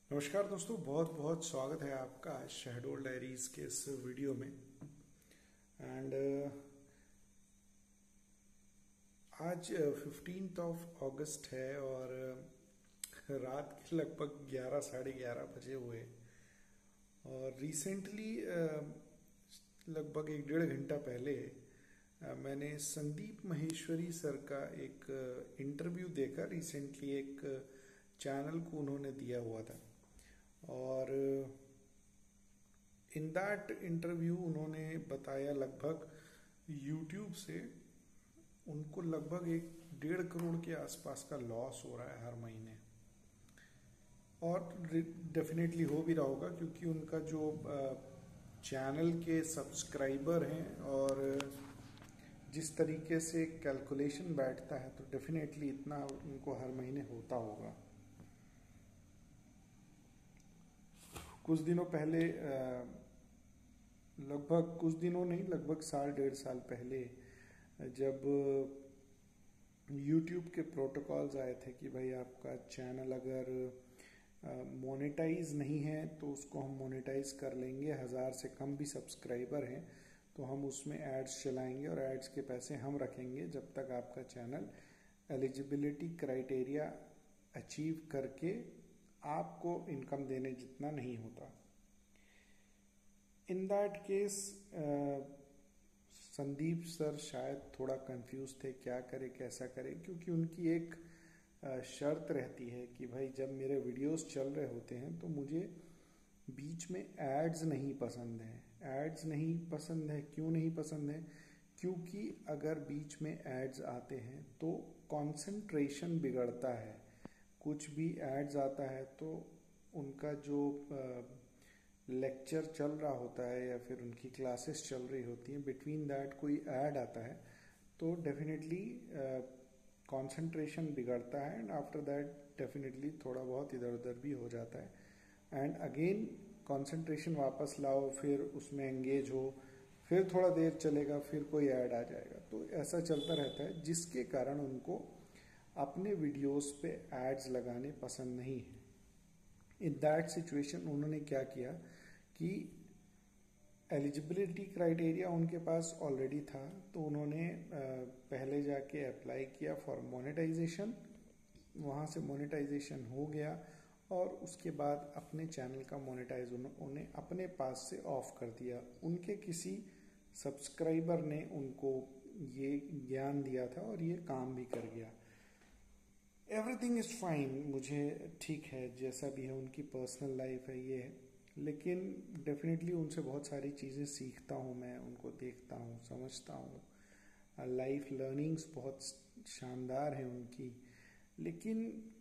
नमस्कार दोस्तों, बहुत बहुत स्वागत है आपका शहडोल डायरीज के इस वीडियो में। एंड आज 15 अगस्त है और रात के लगभग 11 साढ़े 11 बजे हुए। और रिसेंटली लगभग एक डेढ़ घंटा पहले मैंने संदीप माहेश्वरी सर का एक इंटरव्यू देखा। रिसेंटली एक चैनल को उन्होंने दिया हुआ था और इन दैट इंटरव्यू उन्होंने बताया लगभग यूट्यूब से उनको लगभग 1.5 करोड़ के आसपास का लॉस हो रहा है हर महीने। और डेफिनेटली हो भी रहा होगा क्योंकि उनका जो चैनल के सब्सक्राइबर हैं और जिस तरीके से कैलकुलेशन बैठता है तो डेफिनेटली इतना उनको हर महीने होता होगा। कुछ दिनों पहले लगभग कुछ दिनों नहीं लगभग साल डेढ़ साल पहले जब YouTube के प्रोटोकॉल्स आए थे कि भाई आपका चैनल अगर मोनेटाइज नहीं है तो उसको हम मोनेटाइज कर लेंगे। 1000 से कम भी सब्सक्राइबर हैं तो हम उसमें एड्स चलाएंगे और एड्स के पैसे हम रखेंगे जब तक आपका चैनल एलिजिबिलिटी क्राइटेरिया अचीव करके आपको इनकम देने जितना नहीं होता। In that case Sandeep sir शायद थोड़ा कंफ्यूज थे क्या करे कैसा करे, क्योंकि उनकी एक शर्त रहती है कि भाई जब मेरे वीडियोस चल रहे होते हैं तो मुझे बीच में एड्स नहीं पसंद है। एड्स नहीं पसंद है, क्यों नहीं पसंद है? क्योंकि अगर बीच में एड्स आते हैं तो कंसंट्रेशन बिगड़ता है। कुछ भी एड्स आता है तो उनका जो लेक्चर चल रहा होता है या फिर उनकी क्लासेस चल रही होती हैं, बिटवीन दैट कोई ऐड आता है तो डेफिनेटली कंसंट्रेशन बिगड़ता है एंड आफ्टर दैट डेफिनेटली थोड़ा बहुत इधर उधर भी हो जाता है। एंड अगेन कंसंट्रेशन वापस लाओ, फिर उसमें एंगेज हो, फिर थोड़ा देर चलेगा, फिर कोई ऐड आ जाएगा। तो ऐसा चलता रहता है जिसके कारण उनको अपने वीडियोस पे एड्स लगाने पसंद नहीं है। इन दैट सिचुएशन उन्होंने क्या किया कि एलिजिबिलिटी क्राइटेरिया उनके पास ऑलरेडी था तो उन्होंने पहले जाके अप्लाई किया फॉर मोनेटाइजेशन। वहाँ से मोनेटाइजेशन हो गया और उसके बाद अपने चैनल का मोनेटाइज उन्होंने अपने पास से ऑफ कर दिया। उनके किसी सब्सक्राइबर ने उनको ये ज्ञान दिया था और ये काम भी कर गया। एवरीथिंग इज फाइन, मुझे ठीक है जैसा भी है, उनकी पर्सनल लाइफ है ये है। लेकिन डेफिनेटली उनसे बहुत सारी चीज़ें सीखता हूँ, मैं उनको देखता हूँ, समझता हूँ। लाइफ लर्निंग्स बहुत शानदार है उनकी। लेकिन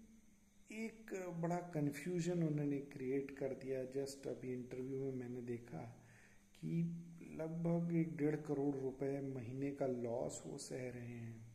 एक बड़ा कन्फ्यूजन उन्होंने क्रिएट कर दिया। जस्ट अभी इंटरव्यू में मैंने देखा कि लगभग 1.5 करोड़ रुपए महीने का लॉस वो सह रहे हैं।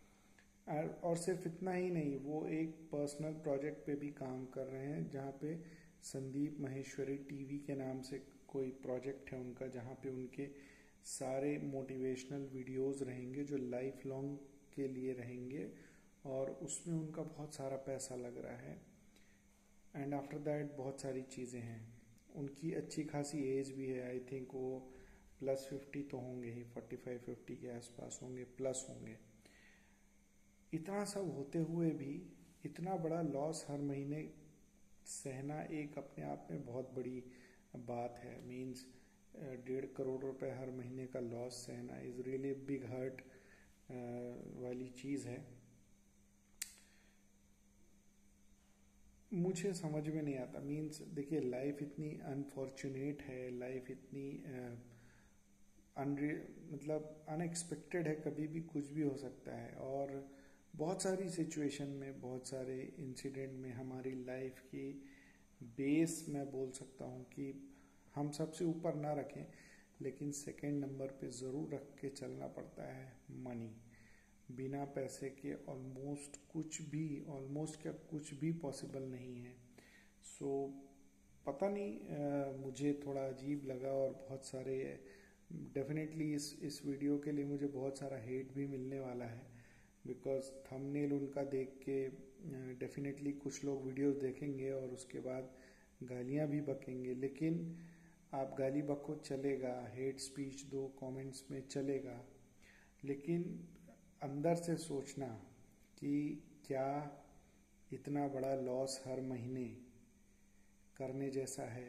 और सिर्फ इतना ही नहीं, वो एक पर्सनल प्रोजेक्ट पे भी काम कर रहे हैं जहाँ पे संदीप माहेश्वरी टीवी के नाम से कोई प्रोजेक्ट है उनका, जहाँ पे उनके सारे मोटिवेशनल वीडियोस रहेंगे जो लाइफ लॉन्ग के लिए रहेंगे और उसमें उनका बहुत सारा पैसा लग रहा है। एंड आफ्टर दैट बहुत सारी चीज़ें हैं। उनकी अच्छी खासी एज भी है, आई थिंक वो +50 तो होंगे ही, 45-50 के आसपास होंगे, प्लस होंगे। इतना सब होते हुए भी इतना बड़ा लॉस हर महीने सहना एक अपने आप में बहुत बड़ी बात है। मीन्स 1.5 करोड़ रुपए हर महीने का लॉस सहना इज रियली बिग हर्ट वाली चीज़ है। मुझे समझ में नहीं आता। मीन्स देखिए, लाइफ इतनी अनफॉर्चुनेट है, लाइफ इतनी मतलब अनएक्सपेक्टेड है, कभी भी कुछ भी हो सकता है। और बहुत सारी सिचुएशन में, बहुत सारे इंसिडेंट में हमारी लाइफ की बेस मैं बोल सकता हूँ कि हम सबसे ऊपर ना रखें लेकिन सेकंड नंबर पे ज़रूर रख के चलना पड़ता है मनी। बिना पैसे के ऑलमोस्ट कुछ भी, ऑलमोस्ट क्या कुछ भी पॉसिबल नहीं है। सो पता नहीं, मुझे थोड़ा अजीब लगा और बहुत सारे डेफिनेटली इस वीडियो के लिए मुझे बहुत सारा हेट भी मिलने वाला है, बिकॉज थंबनेल उनका देख के डेफिनेटली कुछ लोग वीडियोस देखेंगे और उसके बाद गालियाँ भी बकेंगे, लेकिन आप गाली बको चलेगा, हेट स्पीच दो कमेंट्स में चलेगा, लेकिन अंदर से सोचना कि क्या इतना बड़ा लॉस हर महीने करने जैसा है।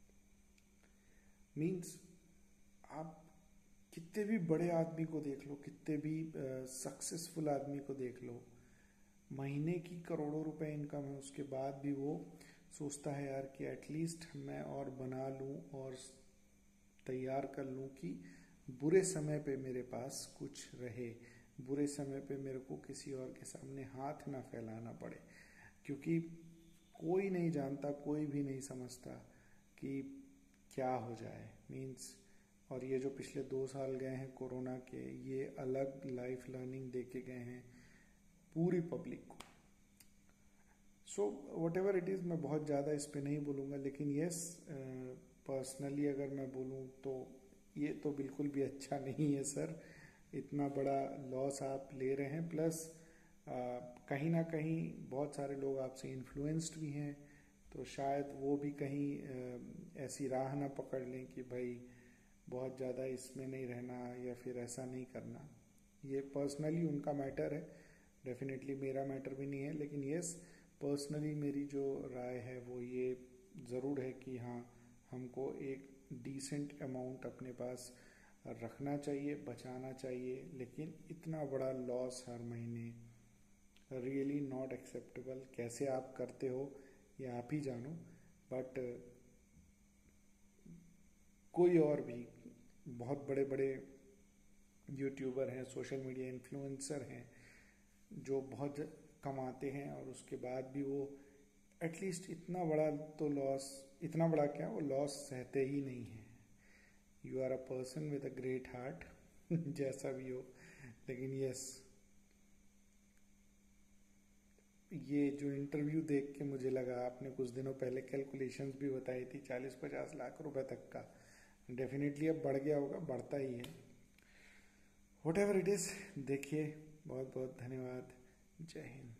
मीन्स आप कितने भी बड़े आदमी को देख लो, कितने भी सक्सेसफुल आदमी को देख लो, महीने की करोड़ों रुपए इनकम है, उसके बाद भी वो सोचता है यार कि एटलीस्ट मैं और बना लूं और तैयार कर लूं कि बुरे समय पे मेरे पास कुछ रहे, बुरे समय पे मेरे को किसी और के सामने हाथ ना फैलाना पड़े, क्योंकि कोई नहीं जानता, कोई भी नहीं समझता कि क्या हो जाए। मीन्स और ये जो पिछले 2 साल गए हैं कोरोना के, ये अलग लाइफ लर्निंग दे के गए हैं पूरी पब्लिक को। So whatever it is, मैं बहुत ज़्यादा इस पे नहीं बोलूँगा, लेकिन यस पर्सनली अगर मैं बोलूँ तो ये तो बिल्कुल भी अच्छा नहीं है सर। इतना बड़ा लॉस आप ले रहे हैं, प्लस कहीं ना कहीं बहुत सारे लोग आपसे इन्फ्लुएंस्ड भी हैं, तो शायद वो भी कहीं ऐसी राह ना पकड़ लें कि भाई बहुत ज़्यादा इसमें नहीं रहना या फिर ऐसा नहीं करना। ये पर्सनली उनका मैटर है, डेफिनेटली मेरा मैटर भी नहीं है, लेकिन यस पर्सनली मेरी जो राय है वो ये ज़रूर है कि हाँ, हमको एक डिसेंट अमाउंट अपने पास रखना चाहिए, बचाना चाहिए, लेकिन इतना बड़ा लॉस हर महीने रियली नॉट एक्सेप्टेबल। कैसे आप करते हो ये आप ही जानो, बट कोई और भी बहुत बड़े बड़े यूट्यूबर हैं, सोशल मीडिया इन्फ्लुएंसर हैं, जो बहुत कमाते हैं और उसके बाद भी वो एटलीस्ट इतना बड़ा तो लॉस, इतना बड़ा क्या, वो लॉस सहते ही नहीं है। You are a person with a great heart जैसा भी हो, लेकिन यस ये जो इंटरव्यू देख के मुझे लगा, आपने कुछ दिनों पहले कैलकुलेशंस भी बताई थी 40-50 लाख रुपए तक का, डेफिनेटली अब बढ़ गया होगा, बढ़ता ही है। वट एवर इट इज़, देखिए, बहुत बहुत धन्यवाद, जय हिंद।